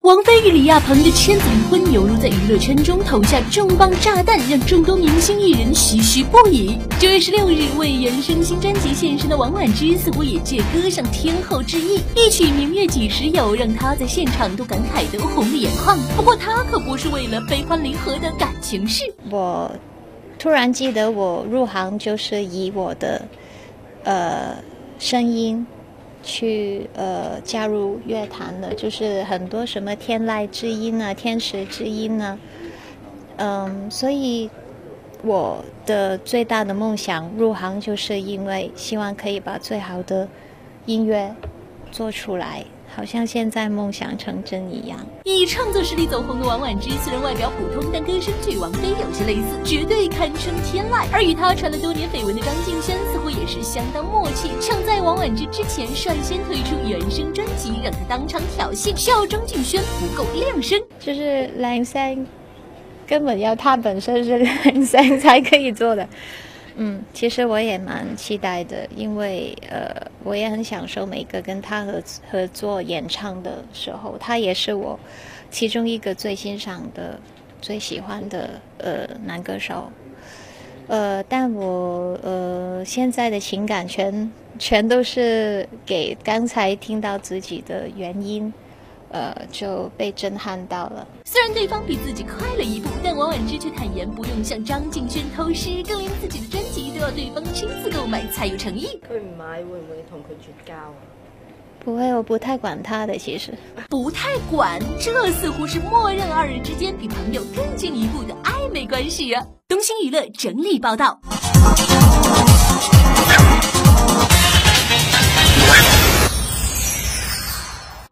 王菲与李亚鹏的签子离婚，犹如在娱乐圈中投下重磅炸弹，让众多明星艺人唏嘘不已。9月16日为原声新专辑献身的王菀之，似乎也借歌向天后致意，一曲《明月几时有》让她在现场都感慨得红了眼眶。不过她可不是为了悲欢离合的感情事。 我突然记得我入行就是以我的声音去加入乐坛的，就是很多什么天籁之音啊、天使之音啊，所以我的最大的梦想入行就是因为希望可以把最好的音乐做出来，好像现在梦想成真一样。 以创作实力走红的王菀之，虽然外表普通，但歌声却与王菲有些类似，绝对堪称天籁。而与她传了多年绯闻的张敬轩，似乎也是相当默契，抢在王菀之之前率先推出原声专辑，让她当场挑衅，笑张敬轩不够亮声。 就是亮声，根本要他本身是亮声才可以做的。其实我也蛮期待的，因为我也很享受每个跟他合作演唱的时候，他也是我其中一个最欣赏的、最喜欢的男歌手。但我现在的情感全都是给刚才听到自己的原因。就被震撼到了。 虽然对方比自己快了一步，但王菀之却坦言不用向张敬轩偷师，更连自己的专辑都要对方亲自购买才有诚意。 佢唔買會唔會同佢絕交啊？ 不會，我不太管他的，其實不太管，這似乎是默認二人之間比朋友更進一步的曖昧關係啊。東星娛樂整理報道。